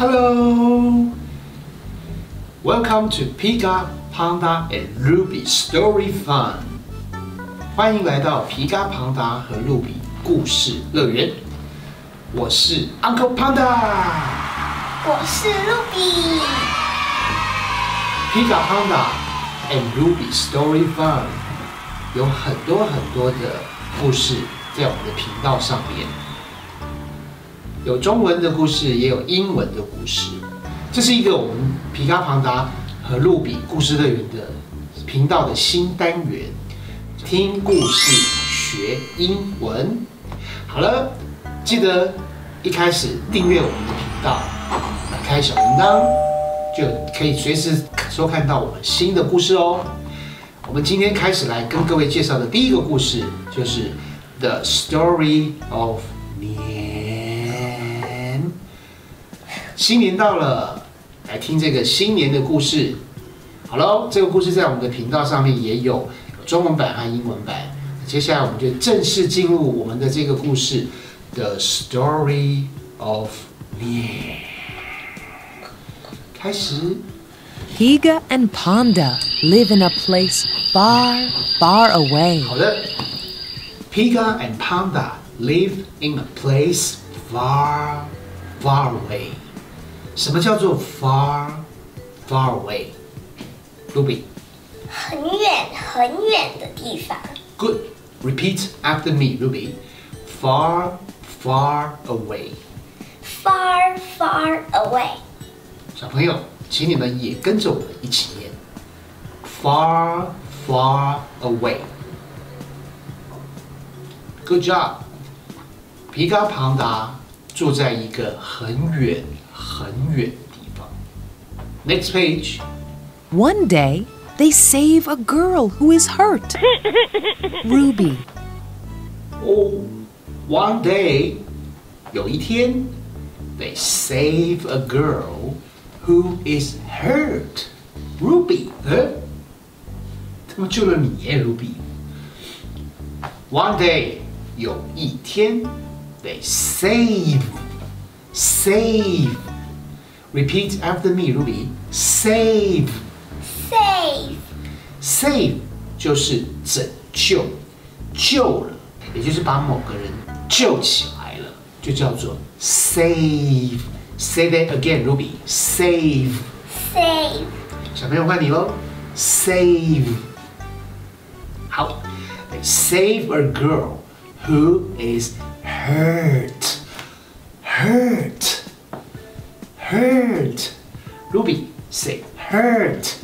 Hello! Welcome to Pika, Panda and Ruby Story Fun. 欢迎来到皮卡庞达和露比故事乐园。我是 Uncle Panda， 我是露比。 皮卡庞达 and Ruby Story Fun 有很多的故事在我们的频道上面。有中文的故事，也有英文的故事。这是一个我们皮卡庞达和露比故事乐园的频道的新单元，听故事学英文。好了，记得一开始订阅我们的频道，打开小铃铛，就可以随时收看到我们新的故事哦。我们今天开始来跟各位介绍的第一个故事，就是 The Story of 年。新年到了，来听这个新年的故事。好喽，这个故事在我们的频道上面也有中文版和英文版。接下来我们就正式进入我们的这个故事 ，The Story of 年。开始。 Pika and Panda live in a place far, far away. 好的 ，Pika and Panda live in a place far, far away. 什么叫做 far, far away? Ruby. 很远很远的地方。 Good. Repeat after me, Ruby. Far, far away. Far, far away. 小朋友，请你们也跟着我们一起念 Far, far away. Good job. 皮卡庞达住在一个很远很远的地方。Next page. One day, they save a girl who is hurt. Ruby. Oh, one day, 有一天 they save a girl who is hurt. Ruby, 他们救了你耶 ，Ruby. One day, 有一天 they save. Repeat after me, Ruby. Save. Save 就是拯救，救了，也就是把某个人救起来了，就叫做 save. Say that again, Ruby. Save. 小朋友换你喽 ，save. 好 ，they save a girl who is hurt. Ruby, say hurt.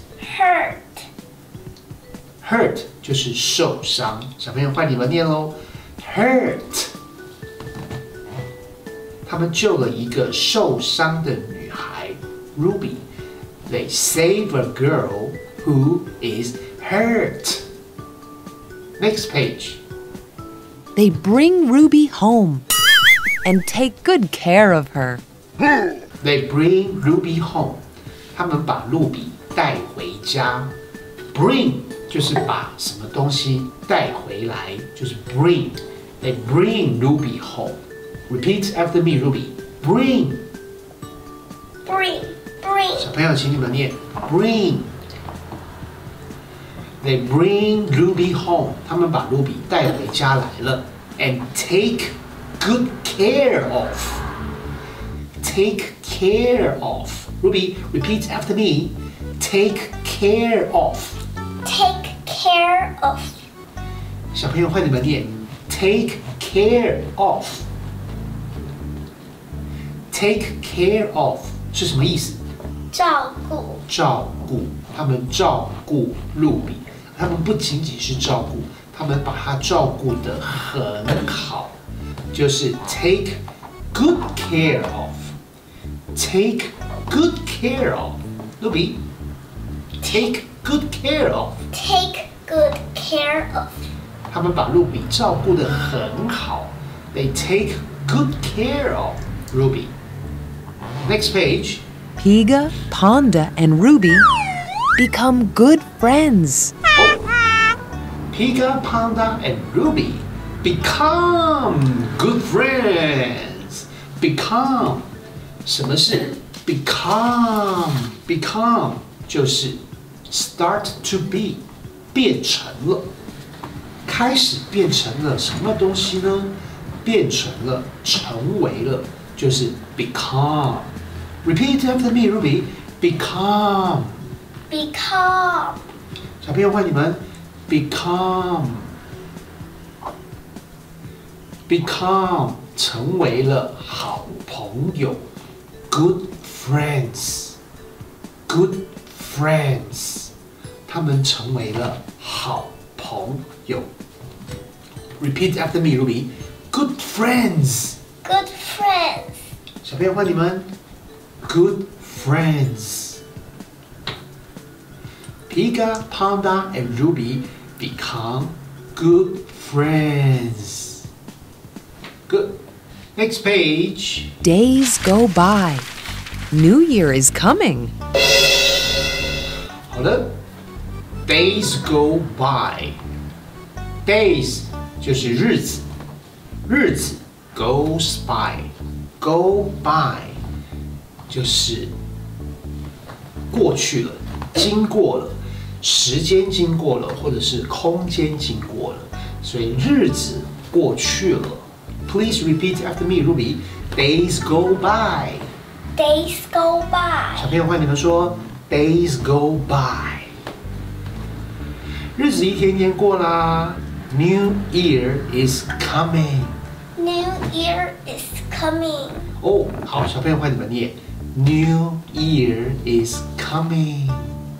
Hurt 就是受伤，小朋友换你们念喽 ，hurt。他们救了一个受伤的女孩 Ruby. They save a girl who is hurt. Next page. They bring Ruby home and take good care of her. They bring Ruby home. 他们把露比带回家。Bring 就是把什么东西带回来，就是 bring. They bring Ruby home. Repeat after me, Ruby. Bring. 小朋友，请你们念 bring. They bring Ruby home. 他们把露比带回家来了 ，and take good care of. Take care of. Ruby, repeat after me. Take care of. 小朋友，换你们念 take care of. Take care of 是什么意思？ 照顾， 他们照顾露比，他们不仅仅是照顾，他们把她照顾得很好，就是 take good care of. Take good care of. 露比 take good care of. 他们把露比照顾得很好。They take good care of Ruby. Next page. Pika, Panda, and Ruby become good friends. Pika, Panda, and Ruby become good friends. Become 什么是 become 就是 start to be 变成了，开始变成了什么东西呢？变成了，成为了，就是 become。Repeat after me, Ruby. Become. Become. 小朋友换你们 become 成为了好朋友 good friends 他们成为了好朋友 Repeat after me, Ruby. Good friends. Good friends. 小朋友换你们 good friends Pika, Panda, and Ruby become good friends. Good. Next page. Days go by. New Year is coming. 好的 Days go by. Days 就是日子，日子 goes by. Go by 就是过去了，经过了。时间经过了，或者是空间经过了，所以日子过去了。Please repeat after me, Ruby. Days go by. Days go by. 小朋友换你们说 Days go by. 日子一天天过啦。New Year is coming. New Year is coming. 哦，好，小朋友换你们念 New Year is coming.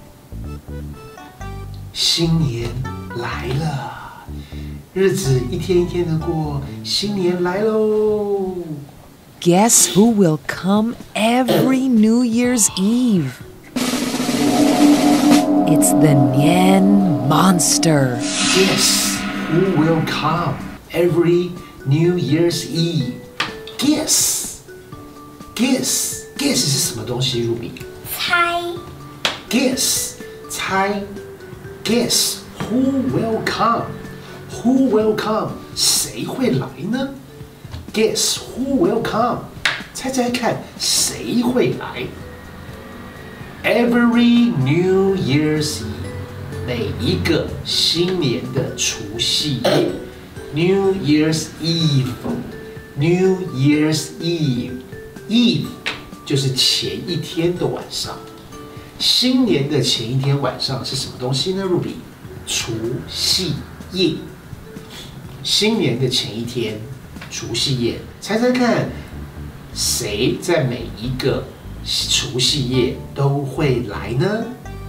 新年来了，日子一天一天的过，新年来喽。 Guess who will come every New Year's Eve? It's the Nian monster. Guess who will come every New Year's Eve? Guess 是什么东西 ，Ruby？ 猜 Guess 猜 Guess who will come? Who will come? 谁会来呢 ？Guess who will come? 猜猜看，谁会来 ？Every New Year's Eve， 每一个新年的除夕夜 ，New Year's Eve，New Year's Eve，Eve 就是前一天的晚上。新年的前一天晚上是什么东西呢 ，Ruby？ 除夕夜。新年的前一天，除夕夜，猜猜看，谁在每一个除夕夜都会来呢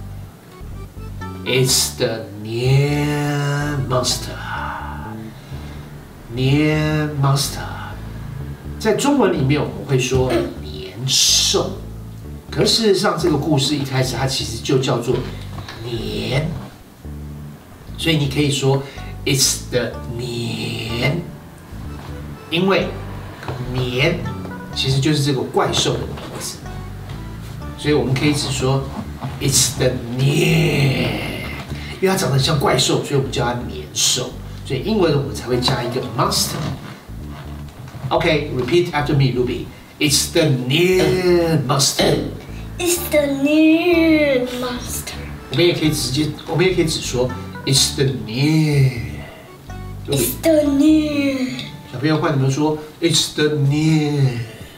？It's the Nian monster. Nian monster， 在中文里面我们会说年兽。可是事实上，这个故事一开始它其实就叫做年，所以你可以说 It's the 年，因为年其实就是这个怪兽的名字，所以我们可以只说 It's the 年，因为它长得像怪兽，所以我们叫它年兽，所以英文我们才会加一个 monster。OK，repeat after me, Ruby. It's the Nian monster. It's the Nian monster. 我们也可以只说 It's the Nian. It's the Nian. 小朋友换你们说 It's the Nian.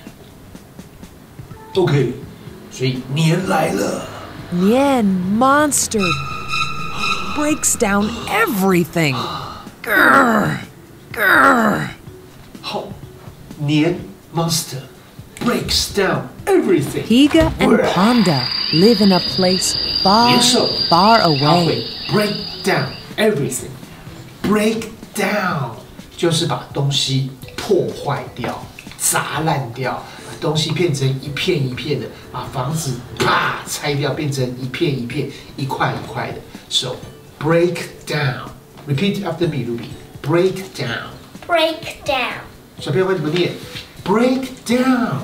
OK， 所以年来了。 Nian monster breaks down everything. Grr, grr. 好，年 monster breaks down everything. Pika and Panda live in a place far, 年兽 far 它 away. 会 break down everything. Break down 就是把东西破坏掉、砸烂掉，把东西变成一片一片的，把房子啪拆掉，变成一片一片、一块一块的。So break down. Repeat after me, Ruby. Break down. Break down. 小朋友会怎么念 ？Break down。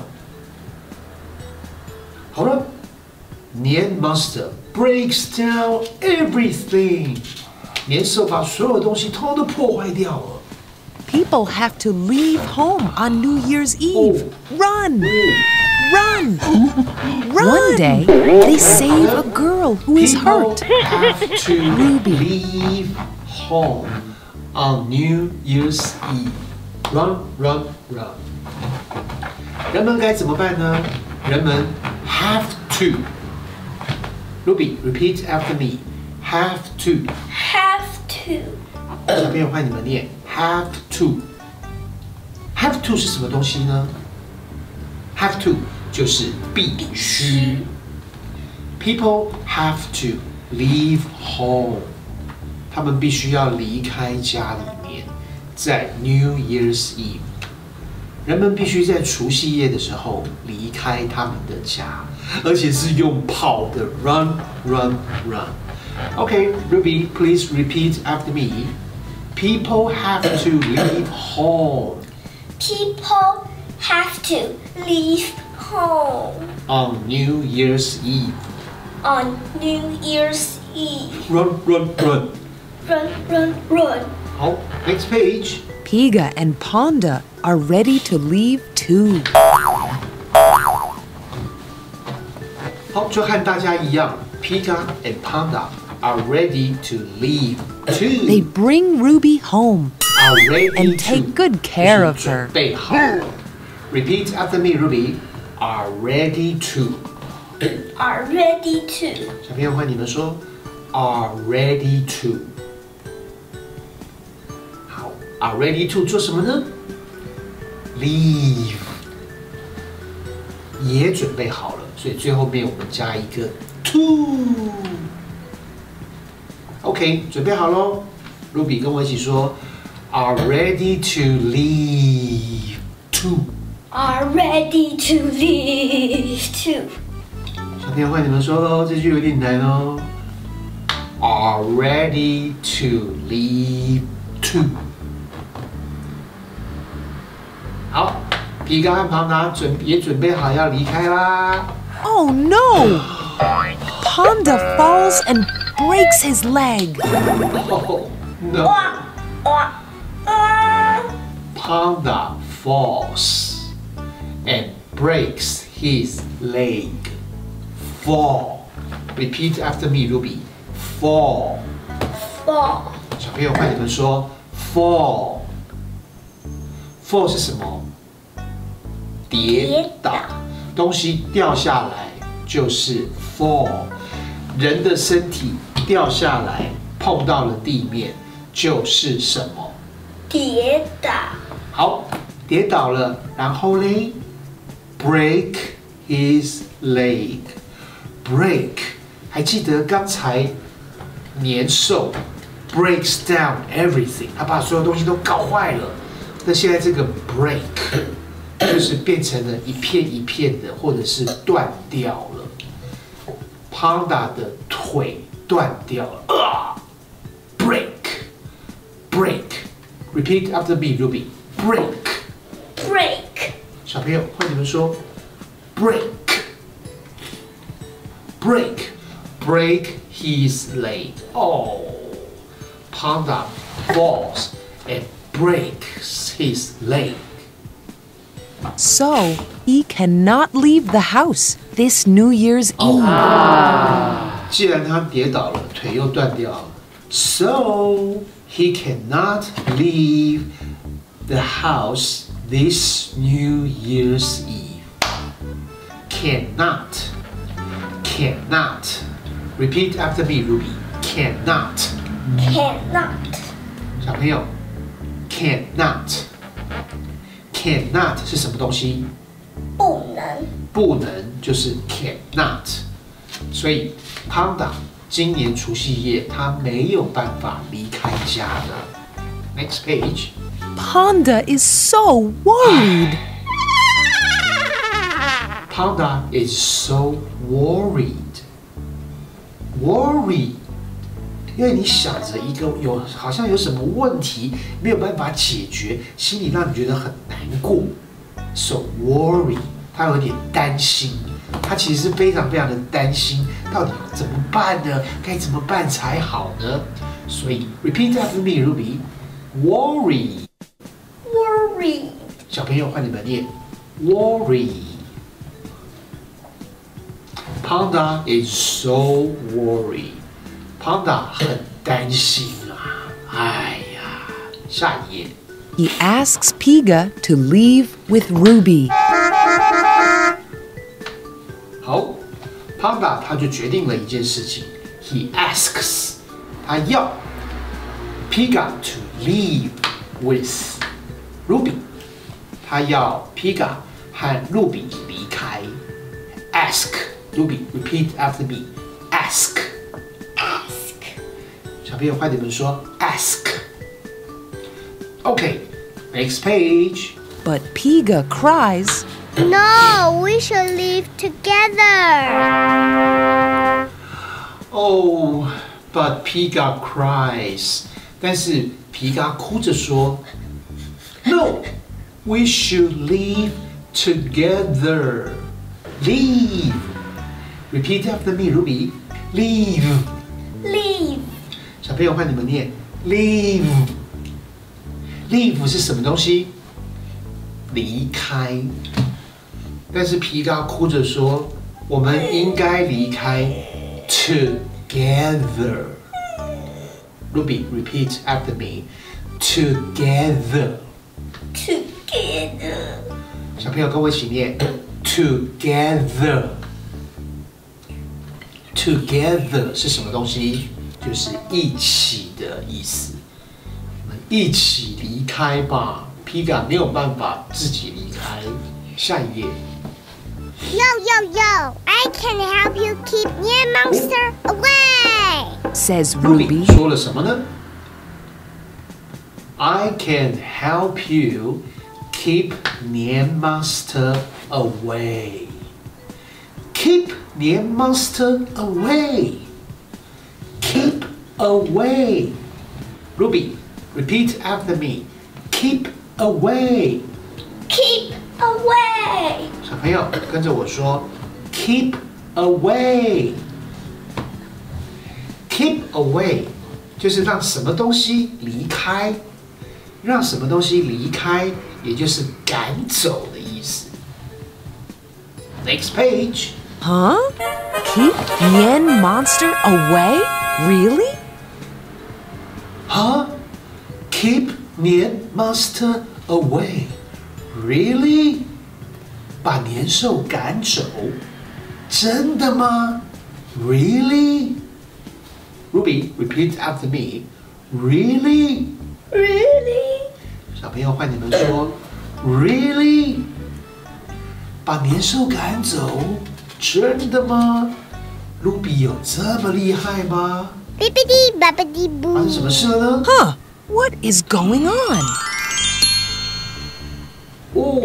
好了，年 monster breaks down everything。年兽把所有东西通通都破坏掉了。 People have to leave home on New Year's Eve. Run! run! One day, they save a girl who is People hurt. have to Ruby. leave home on New Year's Eve. Run, run, run. 人们该怎么办呢？人们 have to. Ruby, repeat after me. Have to. Have to. 小朋友换你们念 have to。Have to 是什么东西呢 ？Have to 就是必须。People have to leave home， 他们必须要离开家里面，在 New Year's Eve， 人们必须在除夕夜的时候离开他们的家，而且是用跑的 run run run。Okay, Ruby, please repeat after me. People have to leave home People have to leave home on New Year's Eve. on New Year's Eve. Run, run, run. Run, run, run. 好 ，next page. Piga and Panda are ready to leave too. 好，就和大家一样 ，Pika and Panda are ready to leave too. They bring Ruby home are ready and to take good care of 就是准 her. 备好了 Repeat after me, Ruby. Are ready to. Are ready to. 小朋友换你们说 ，are ready to。好 ，are ready to 做什么呢 ？Leave 也准备好了，所以最后面我们加一个 to。OK， 准备好喽。Ruby 跟我一起说 ，are ready to leave to。 Are ready to leave to. 小朋友换你们说喽，这句有点难哦。Are ready to leave to。好，皮卡和庞达也准备好要离开啦。 Oh no! Panda falls and breaks his leg. Oh no! Panda falls and breaks his leg. Fall. Repeat after me, Ruby. Fall. Fall. 小朋友换你们说 fall。fall 是什么？跌倒，东西掉下来就是 fall。人的身体掉下来碰到了地面就是什么？ 跌倒。 好，跌倒了，然后嘞 ，break his leg。break， 还记得刚才年兽 breaks down everything， 他把所有东西都搞坏了。那现在这个 break 就是变成了一片一片的，或者是断掉了。Panda 的腿断掉了break。Repeat after me, Ruby. Break. 小朋友，换你们说 break his leg. Oh, Panda falls and breaks his leg. So he cannot leave the house this New Year's Eve. 既然他跌倒了，腿又断掉了 ，so he cannot leave the house this New Year's Eve. Cannot. Repeat after me, Ruby. Cannot. Cannot. 小朋友 ，cannot 是什么东西？ 不能。 不能就是 cannot。所以 Panda 今年除夕夜他没有办法离开家的。Next page. Panda is so worried. Panda is so worried. Worried， 因为你想着一个好像有什么问题没有办法解决，心里让你觉得很难过。So worried， 他有点担心，他其实是非常非常的担心，到底怎么办呢？该怎么办才好呢？所以 repeat after me, Ruby. Worry. Worry. 小朋友换你们念 worry. Panda is so worried. Panda 很担心啊。哎呀，下一页。 He asks Piga to leave with Ruby. 好 ，Panda 他就决定了一件事情。He asks， 他要 Piga to leave with Ruby， 他要 Piga 和 Ruby 离开。Ask Ruby, repeat after me. Ask. Ask. 小朋友快点们说 ask. Okay, next page. But Piga cries, No, we should live together. Oh, but Piga cries. 但是皮嘎哭着说 No, we should live together. Leave. Repeat after me, Ruby. Leave. Leave. 小朋友换你们念 leave。leave 是什么东西？离开。但是皮嘎哭着说，我们应该离开 together。Ruby, repeat after me. Together. Together. 小朋友跟我一起念 together。Together 是什么东西？就是一起的意思。我们一起离开吧。Piga 没有办法自己离开。下一页。 Yo, I can help you keep Near Monster away. says Ruby Ruby. 说了什么呢 ？I can help you keep Nian Monster away. Keep Nian Monster away. Keep away. Ruby, repeat after me. Keep away. Keep away. 小朋友跟着我说 ，Keep away。Keep away 就是让什么东西离开，让什么东西离开，也就是赶走的意思。Next page. Huh? Keep Nian Monster away? Really? Huh? Keep Nian Monster away. Really? 把年兽赶走？真的吗 ？Really? Ruby, repeat after me. Really? Really? 小朋友换你们说 ，Really? 把年兽赶走？真的吗 ？Ruby 有这么厉害吗？ Bippity boppity 发生 boo. 什么事了呢？ Huh? What is going on? 哦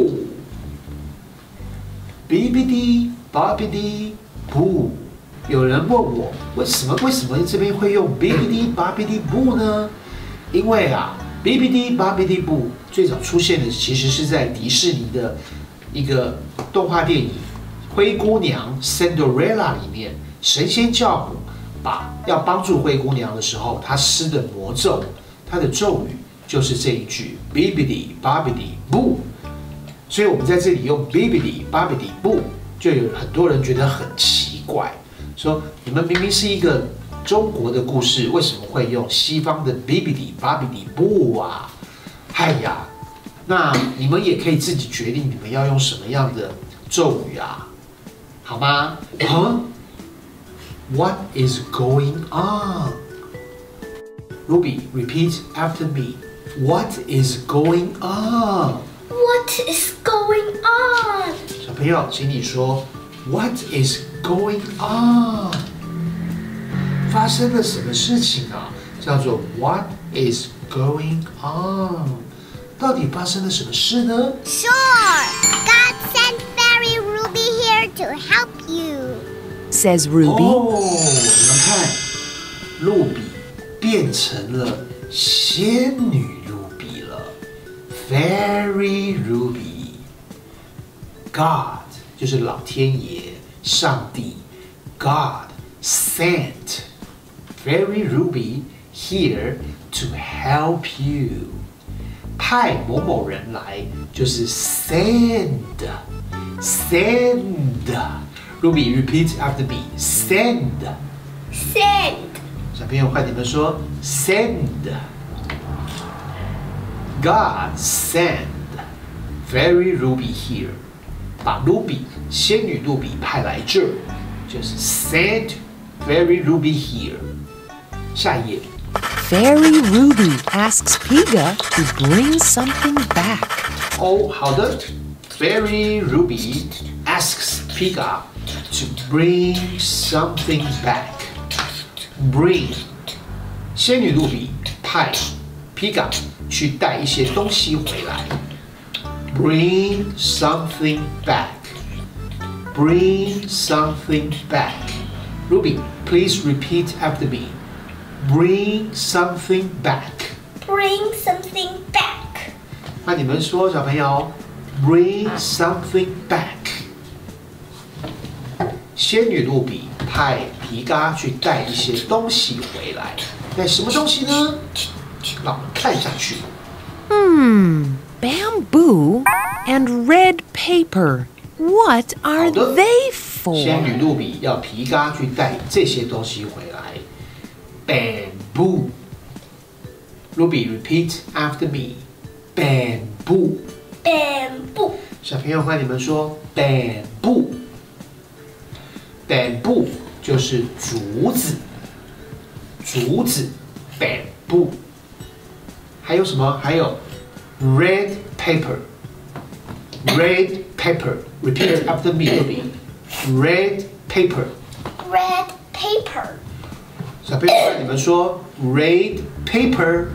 ，Bippity boppity boo。有人问我，为什么这边会用 Bippity boppity boo 呢？因为啊 ，Bippity boppity boo 最早出现的其实是在迪士尼的一个动画电影《灰姑娘 Cinderella》里面，神仙教母要帮助灰姑娘的时候，她施的魔咒，她的咒语就是这一句 Bippity boppity boo。所以我们在这里用 Bippity boppity boo， 就有很多人觉得很奇怪。说你们明明是一个中国的故事，为什么会用西方的 Bippity boppity boo 啊？哎呀，那你们也可以自己决定你们要用什么样的咒语啊，好吗？What is going on? Ruby, repeat after me. What is going on? What is going on? 小朋友，请你说 What is going on? 发生了什么事情啊？叫做 What is going on? 到底发生了什么事呢？ Sure. God sent Fairy Ruby here to help you. says Ruby. 哦，你们看，露比变成了仙女露比了 ，Fairy Ruby。God 就是老天爷、上帝 ，God sent Fairy Ruby here to help you。派某某人来就是 send。 Ruby, repeat after me. Send. Send. 小朋友，换你们说 send. God send Fairy Ruby here. 把 Ruby 仙女露比派来这儿，就是 send Fairy Ruby here. 下一页。 Fairy Ruby asks Piga to bring something back. 哦，好的。Fairy Ruby asks Piga to bring something back. Bring 仙女露比派 Piga 去带一些东西回来。Bring something back. Bring something back. Ruby, please repeat after me. Bring something back. Bring something back. 那你们说，小朋友 ，Bring something back. 仙女露比派皮嘎去带一些东西回来，带什么东西呢？让我们看下去。 Bamboo and red paper. What are 好的 they 仙 for? 女露比要皮嘎去带这些东西回来。Bamboo. Ruby, repeat after me. Bamboo. Bamboo. 小朋友，换你们说 bamboo。bamboo 就是竹子，竹子 bamboo。还有什么？还有 red paper。red paper. Repeat after me, Ruby. Red paper. Red paper. 小朋友，换你们说 red paper。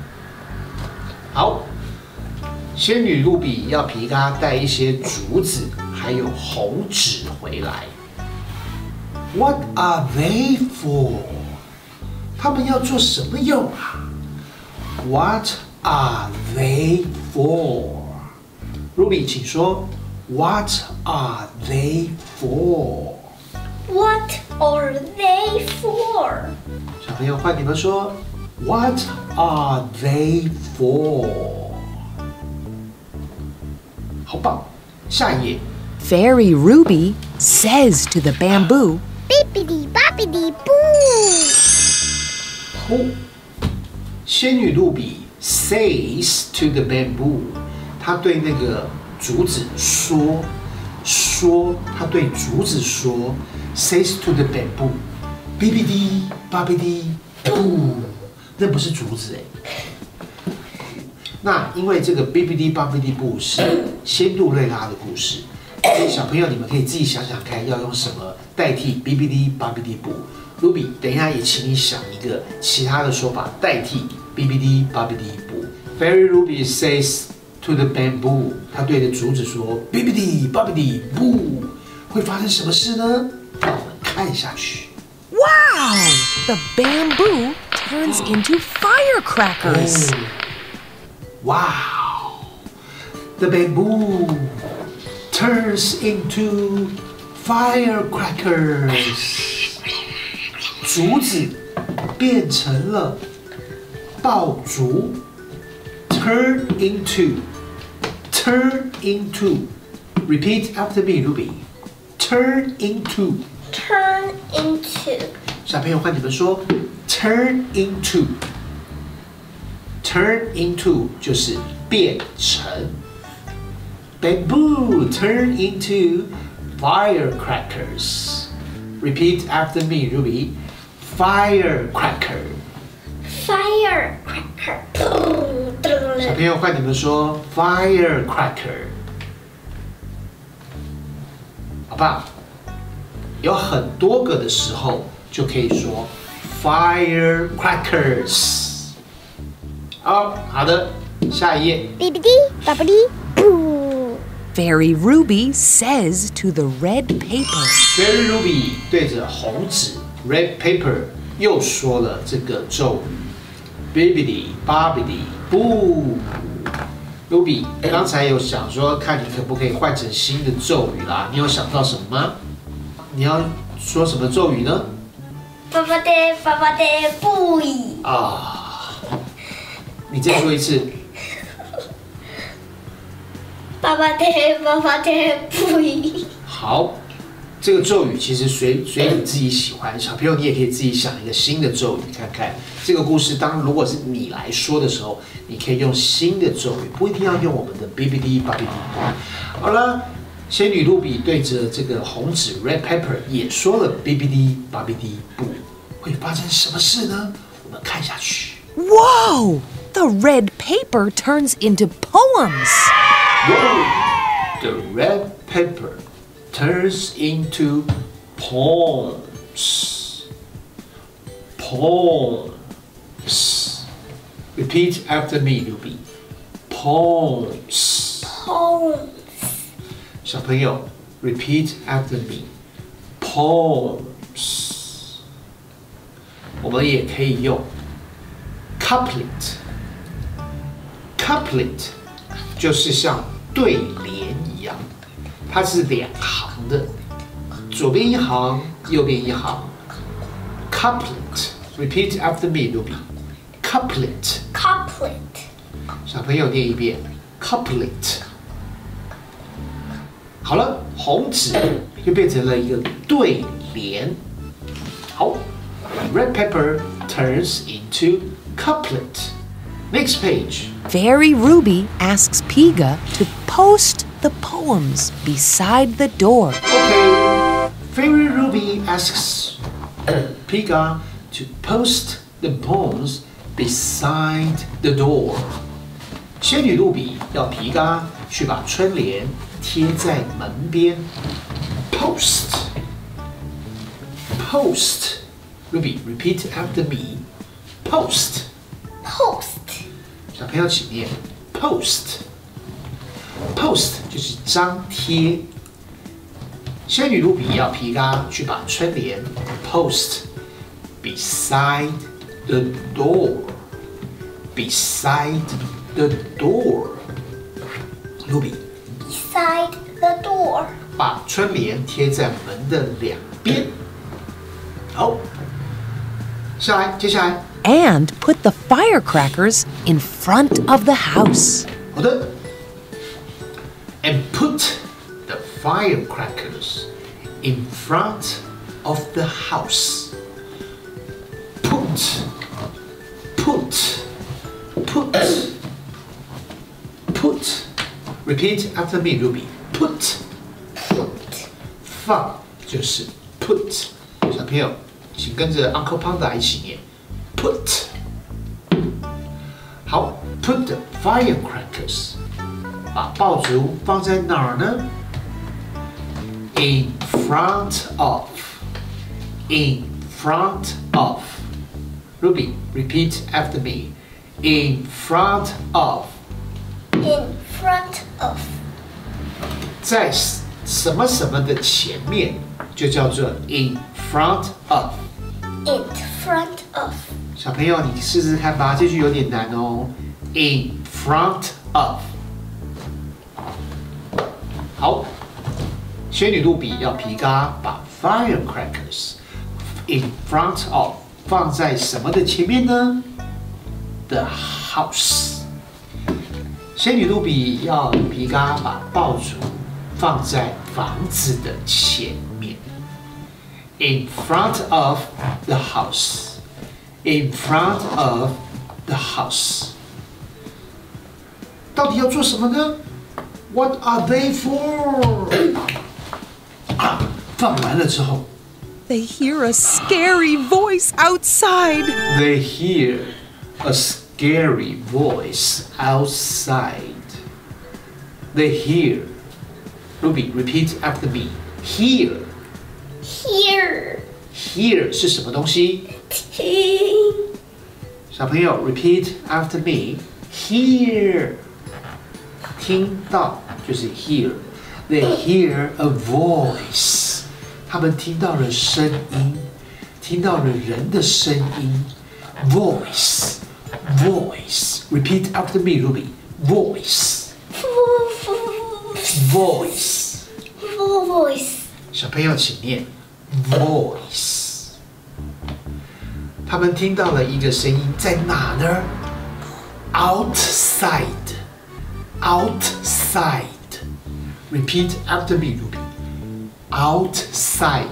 好，仙女露比要皮嘎带一些竹子，还有红纸回来。What are they for？ 他们要做什么用啊 ？What are they for？ Ruby， 请说 What are they for？ What are they for? 小朋友，换你们说 What are they for？ 好棒！下一页。 Fairy Ruby says to the bamboo, Bippity boppity boo. 呼，仙女露比 says to the bamboo， 她对那个竹子说，她对竹子说 ，says to the bamboo， bippity boppity boo， 那不是竹子哎。那因为这个 bippity boppity boo 是仙杜瑞拉的故事，所以小朋友你们可以自己想想看，要用什么代替 bippity boppity boo。Ruby， 等一下也请你想一个其他的说法代替 bippity boppity boo。Fairy Ruby says to the bamboo， 他对着竹子说 bippity boppity boo， 会发生什么事呢？让我们看下去。 wow, the bamboo turns into firecrackers. Wow! The bamboo turns into firecrackers. 竹子变成了爆竹 turn into. Repeat after me, Ruby. Turn into. Turn into. 小朋友换你们说 turn into. Turn into 就是变成 bamboo turn into firecrackers. Repeat after me, Ruby. Firecracker. Firecracker. 小朋友换你们说 firecracker. 好吧？有很多个的时候就可以说 firecrackers. 好的，下一页。 Bippity boppity boo. Fairy Ruby says to the red paper, Fairy Ruby 对着红纸 red paper 又说了这个咒语 ，bibbidi bobbidi boo。Ruby 刚才有想说，看你可不可以换成新的咒语啦？你有想到什么吗？你要说什么咒语呢？ 爸爸的不宜。 你再说一次。 爸爸的不宜。 好这个咒语其实随你自己喜欢，小朋友你也可以自己想一个新的咒语看看。这个故事如果是你来说的时候，你可以用新的咒语，不一定要用我们的 BBD 巴比 D。好了，仙女露比对着这个红纸 Red Pepper 也说了 BBD 巴比 D 不，会发生什么事呢？我们看下去。 Whoa! The red paper turns into poems. Whoa! The red pepper turns into poems. Poems. Repeat after me, Ruby. Poems. Poems. 小朋友 repeat after me. Poems. 我们也可以用 couplet. Couplet 就是像对联一样，它是2行的，左边一行，右边一行。Couplet. Repeat after me, Ruby. Couplet. Couplet. 小朋友念一遍 couplet。好了，红纸就变成了一个对联。好 ，Red pepper turns into couplet. Next page. Fairy Ruby asks Piga to post the poems beside the door. Okay. Fairy Ruby asks Piga to post the poems beside the door. 仙女露比要皮嘎去把春联贴在门边。Post. Post. Ruby, repeat after me. Post. Post. 小朋友请念 post。post 就是张贴。仙女露比要皮嘎去把春联 post beside the door. Beside the door. 露比 Beside the door. 把春联贴在门的2边。好，接下来。 And put the firecrackers in front of the house. 好的。And put the firecrackers in front of the house. Put. Repeat after me, Ruby. Put. 放就是put。小朋友，请跟着 Uncle Panda 一起念。Put. 好 ，put the firecrackers. 把爆竹放在哪儿呢 ？In front of. In front of. Ruby, repeat after me. In front of. In front of. 在什么什么的前面，就叫做 in front of. In front of. 小朋友，你试试看吧，这句有点难哦。In front of。好，仙女露比要皮嘎把 firecrackers in front of 放在什么的前面呢 ？The house。仙女露比要皮嘎把爆竹放在房子的前面。In front of the house. In front of the house. 到底要做什么呢 ？What are they for? 放完了之后 They hear a scary voice outside. They hear a scary voice outside. They hear. Ruby, repeat after me. Hear. Hear. Hear 是什么东西？ 听。 小朋友 ，repeat after me. Hear. 听到就是 hear. They hear a voice. 他们听到了声音，听到了人的声音。Voice. Voice. Repeat after me, Ruby. Voice. Voice. Voice. 小朋友，请念 voice。他们听到了一个声音，在哪呢 ？Outside. Outside. Repeat after me, Ruby. outside。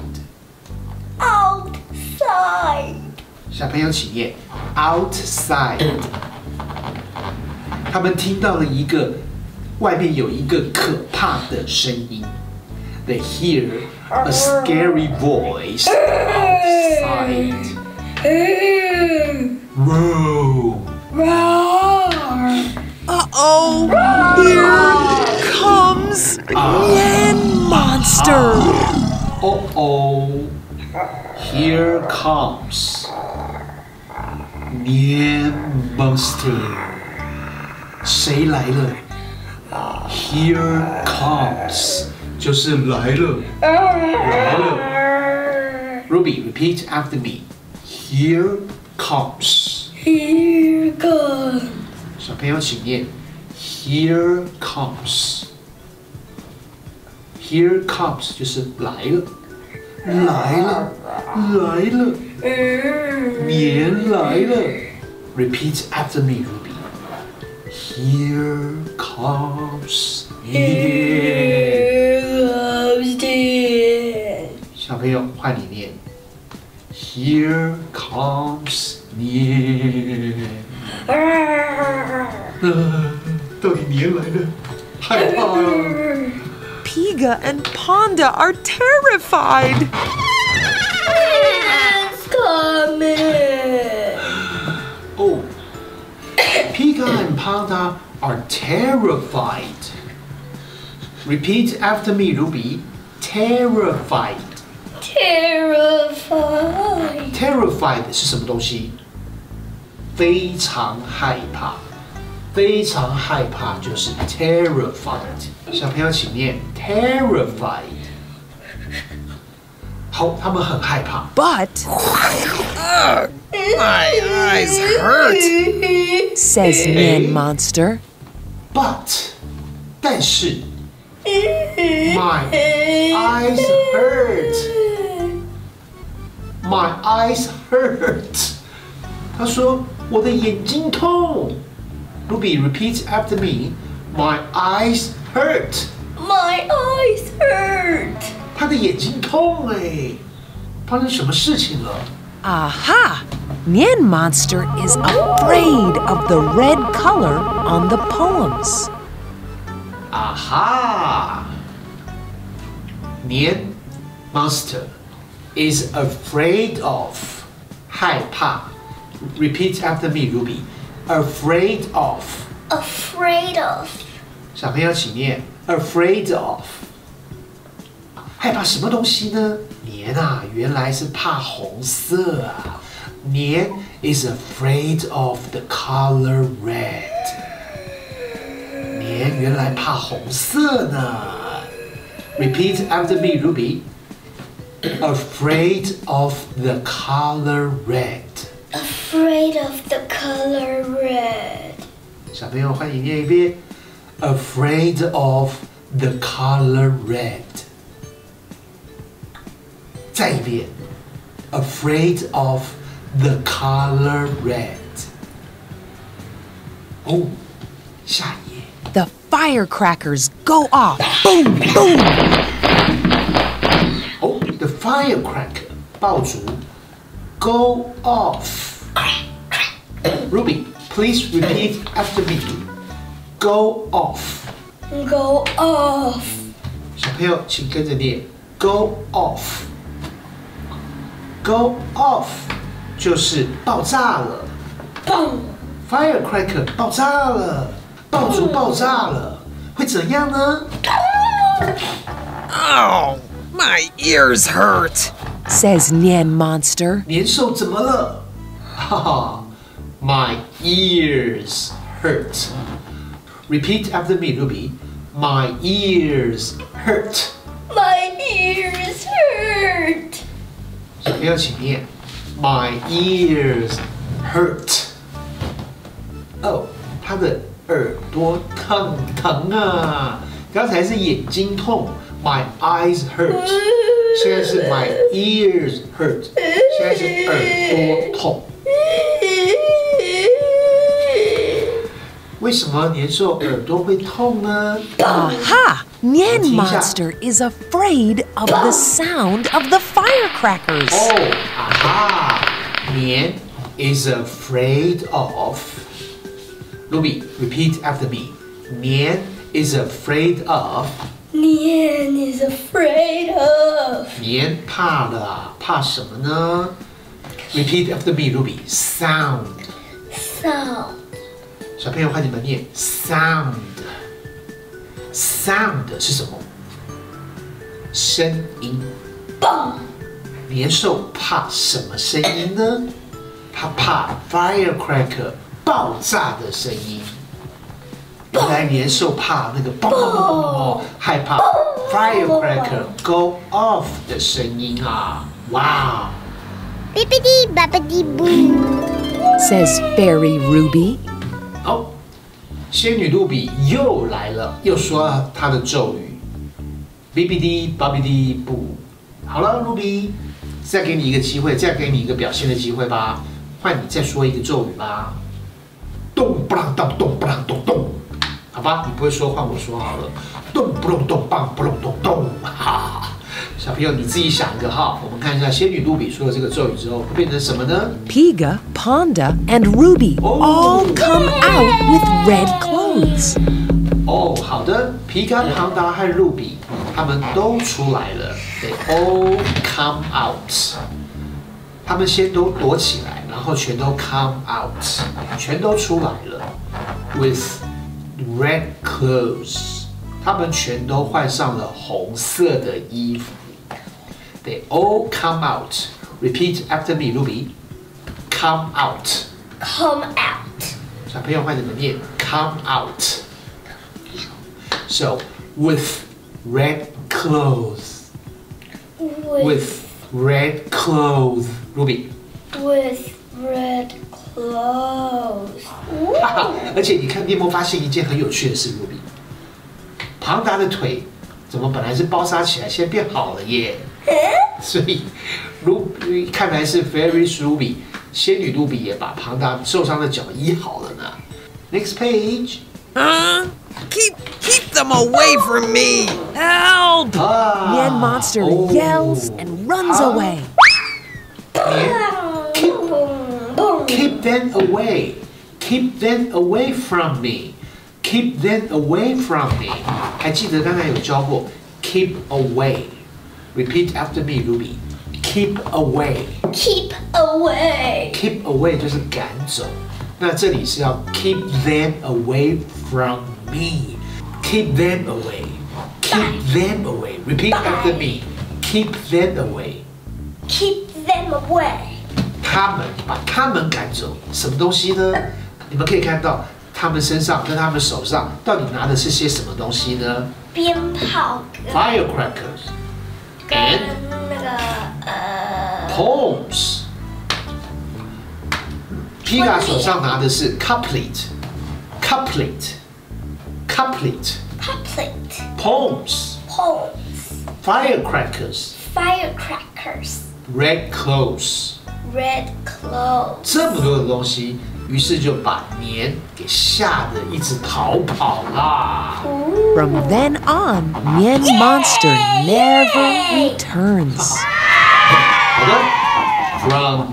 outside. 小朋友请念 outside。他们听到了外面有一个可怕的声音。They hear a scary voice outside. Roar. Uh-oh! Here comes Nian Monster! Uh-oh. Here comes Nian Monster. 谁来了 ？Here comes 就是来了，来了。Ruby, repeat after me. Here comes. Here comes. 小朋友请念 Here comes. Here comes 就是来了，来了，来了，年来了。Repeat after me, Ruby. Here comes 年。小朋友换你念 Here comes 年。到底年来了，害怕啊！ Piga and Panda are terrified. It's coming. Oh, Pika and Panda are terrified. Repeat after me, Ruby. Terrified. Terrified. Terrified 是什么东西？非常害怕，非常害怕就是 terrified。小朋友请念 terrified。好，他们很害怕。 But my eyes hurt, says Nian Monster. But 但是 my eyes hurt. My eyes hurt. 他说我的眼睛痛。Ruby, repeat after me. My eyes hurt. My eyes hurt. 他的眼睛痛哎，发生什么事情了？ Aha! Nian Monster is afraid of the red color on the poems. 啊哈！年 Monster is afraid of 害怕。Repeat after me, Ruby. Afraid of. Afraid of. 小朋友请念 afraid of。害怕什么东西呢？年啊，原来是怕红色啊。年 is afraid of the color red。年原来怕红色呢。Repeat after me, Ruby. Afraid of the color red. Afraid of the color red. 小朋友，欢迎念一遍。Afraid of the color red. 再一遍。Afraid of the color red. 哦，下一页。 The firecrackers go off. Boom, boom. Oh, the firecracker 爆竹 go off. Ruby, please repeat after me. Go off. Go off. 小朋友，请跟着念 go off. Go off 就是爆炸了。 Boom. Firecracker 爆炸了，爆竹爆炸了，会怎样呢？ Oh, my ears hurt, says Nian Monster. 年兽怎么了？哈哈 ，My ears hurt. Repeat after me, Ruby. My ears hurt. My ears hurt. 小朋友请念 My ears hurt. 哦，他的耳朵疼啊！刚才是眼睛痛 ，My eyes hurt。现在是 My ears hurt。现在是耳朵痛。为为什么年兽耳朵会痛呢？ Aha! Nian 听一下。 Monster is afraid of the sound of the firecrackers. 哦，啊哈，年 is afraid of. Ruby, repeat after me. 年 is afraid of. Nian is afraid of 年怕了啊，怕什么呢？Repeat after me, Ruby. Sound. sound. 小朋友换你们念 sound。sound 是什么？声音。 蹦年兽怕什么声音呢？它怕 firecracker 爆炸的声音。原来年兽怕那个嘣嘣嘣嘣嘣，害怕 firecracker go off 的声音啊！哇！ Bippity boppity boo. Says Fairy Ruby. 哦，仙女露比又来了，又说了她的咒语 ，bibbidi bobbidi boo。好了，露比，再给你一个机会，再给你一个表现的机会吧，换你再说一个咒语吧。咚不啷当，咚不啷咚咚，好吧，你不会说，换我说好了。咚不隆咚，梆不隆咚咚，哈。小朋友你自己想一个哈，我们看一下仙女露比说了这个咒语之后会变成什么呢？ Piga, Ponda, and Ruby all come out with red clothes. 哦，好的，皮卡、庞达和露比他们都出来了 ，They all come out。他们先都躲起来，然后全都 come out， 全都出来了 ，with red clothes。他们全都换上了红色的衣服。They all come out. Repeat after me, Ruby. Come out. come out. 小朋友换你们念 come out. So with red clothes. With red clothes, Ruby. with red clothes. 哈哈，而且你看，你有没有发现一件很有趣的事，Ruby？庞达的腿怎么本来是包扎起来，现在变好了耶？所以，Ruby 看来是 Fairy Ruby， 仙女露比也把庞达受伤的脚医好了呢。Next page。 Keep them away from me! Help! 啊 Nian Monster yells and runs away. Keep them away. Keep them away from me. Keep them away from me. 还记得刚才有教过 keep away. Repeat after me, Ruby. Keep away. Keep away. Keep away 就是赶走。那这里是要 keep them away from me. Keep them away. Keep them away. Repeat after me. Keep them away. Keep them away. 他们把他们赶走，什么东西呢？你们可以看到他们身上跟他们手上到底拿的是些什么东西呢鞭炮 ？Firecrackers 跟 and 那个 poems。皮卡手上拿的是 couplet。 couplet poems poems firecrackers firecrackers red clothes。 red clothes 这么多的东西，于是就把年给吓得一直逃跑啦。 From then on, Nian Monster never returns. 好的 ，From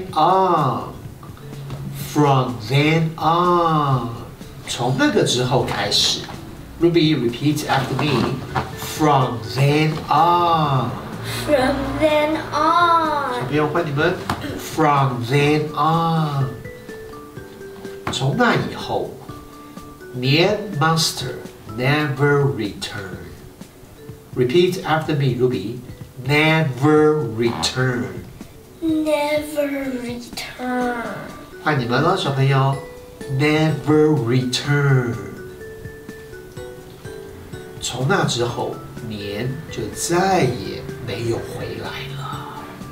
then on，从那个之后开始。Ruby, repeat after me. From then on， from then on 不用换你们。From then on， 从那以后，年 Monster never return. Repeat after me, Ruby. Never return. never return 换你们了，小朋友。Never return。从那之后，年就再也没有回来了。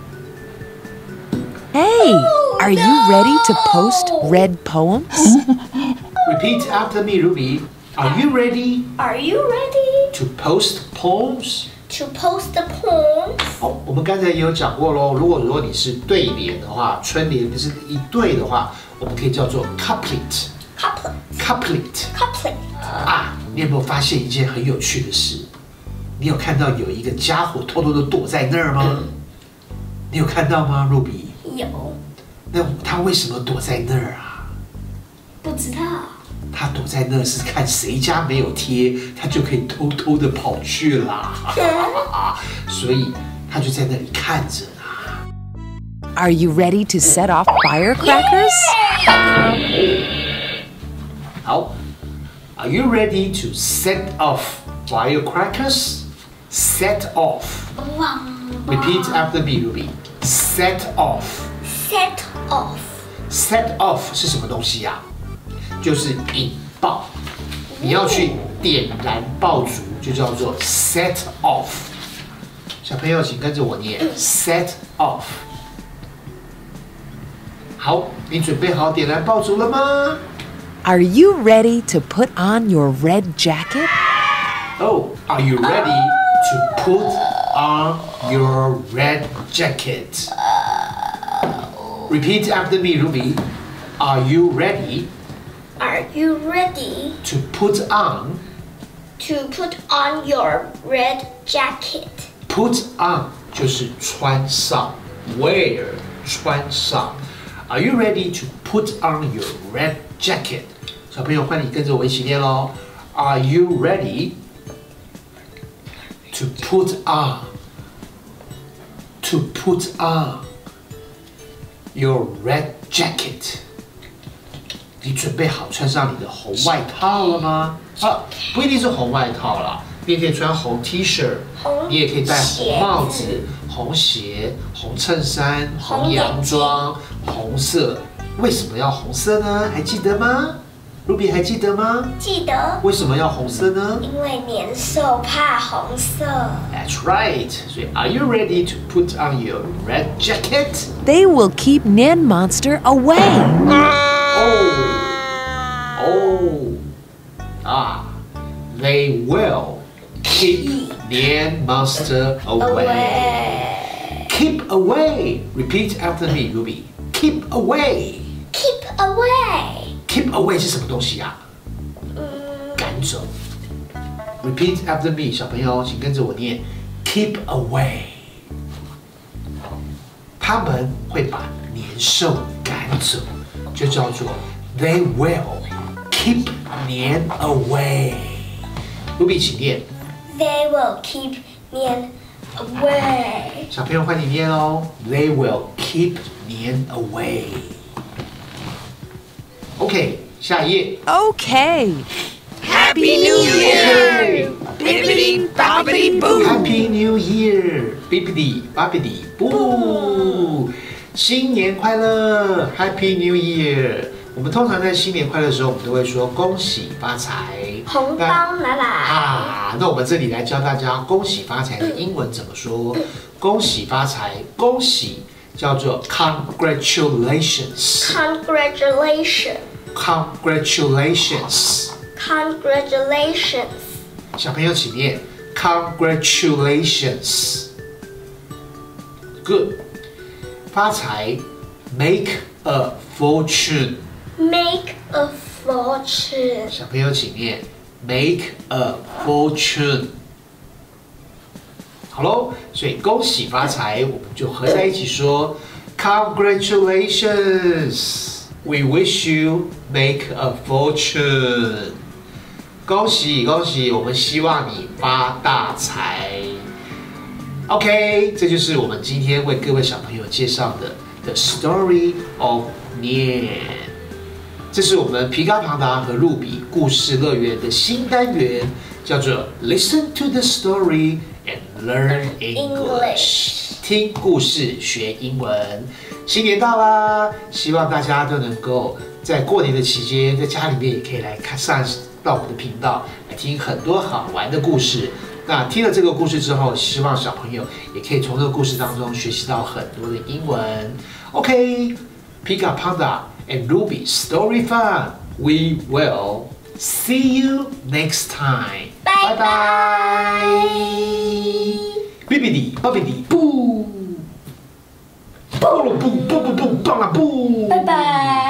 Hey, are you ready to post red poems? Repeat after me, Ruby. Are you ready Are you ready to post poems? to post the poems 哦，我们刚才也有讲过喽。如果你是对联的话，春联不是一对的话，我们可以叫做 couplet。 couplet couplet。 Couplet. 啊，你有没有发现一件很有趣的事？你有看到有一个家伙偷偷的躲在那儿吗？你有看到吗，Ruby？ 有， 那他为什么躲在那儿啊？ 不知道。 他躲在那儿是看谁家没有贴，他就可以偷偷的跑去啦。所以他就在那里看着呢。 Are you ready to set off firecrackers? 好 ，Are you ready to set off firecrackers? Set off. Repeat after me, Ruby. Set off. Set off. Set off 是什么东西呀？就是引爆。你要去点燃爆竹，就叫做 set off。小朋友，请跟着我念 set off。好，你准备好点燃爆竹了吗？ Are you ready to put on your red jacket? Oh, are you ready to put on your red jacket? Repeat after me, Ruby. Are you ready Are you ready to put on? to put on your red jacket? Put on 就是穿上 ，wear 穿上。Are you ready to put on your red jacket？ 小朋友，换你跟着我一起念喽。Are you ready to put on? To put on your red jacket？ 你准备好穿上你的红外套了吗？啊，不一定是红外套啦，你也可以穿红 T 恤， 红你也可以戴红帽子鞋子、 红鞋、红衬衫、红洋装、红色。为什么要红色呢？还记得吗？Ruby 还记得吗？ 记得， 为什么要红色呢因为年兽怕红色。 ？That's right. 所以 Are you ready to put on your red jacket? They will keep Nan Monster away. They will keep Nian Monster away. Keep away. Repeat after me, Ruby. Keep away. Keep away. Keep away 是什么东西呀？赶走。Repeat after me， 小朋友，请跟着我念。Keep away。他们会把年兽赶走，就叫做 They will keep 年 away。Ruby， 请念。 They will keep Nian away. 小朋友换你念哦。They will keep 年 away。OK， 下一页。 Okay. Happy New Year! Bibbidi bobbidi boo! Happy New Year! Bibbidi bobbidi boo! 新年快乐 ！Happy New Year！ 我们通常在新年快乐的时候，我们都会说恭喜发财， 红包拿来。 啊！那我们这里来教大家恭喜发财的英文怎么说？恭喜发财，恭喜叫做 congratulations， Congratulations. congratulations。 Congratulations. 小朋友请念 congratulations。Good。发财 make a fortune。 Make a fortune. 小朋友请念 make a fortune。好喽，所以恭喜发财，我们就合在一起说 congratulations。We wish you make a fortune。恭喜恭喜，我们希望你发大财。OK， 这就是我们今天为各位小朋友介绍的 The Story of 年。这是我们皮卡庞达和露比故事乐园的新单元，叫做 Listen to the story and learn English。听故事学英文。新年到啦，希望大家都能够在过年的期间，在家里面也可以来看上到我们的频道来听很多好玩的故事。那听了这个故事之后，希望小朋友也可以从这个故事当中学习到很多的英文。OK，Pika Panda and Ruby Story Fun. We will see you next time. Bye bye. Bibbidi bobbidi boo. 蹦了蹦蹦蹦蹦蹦了蹦。 拜拜。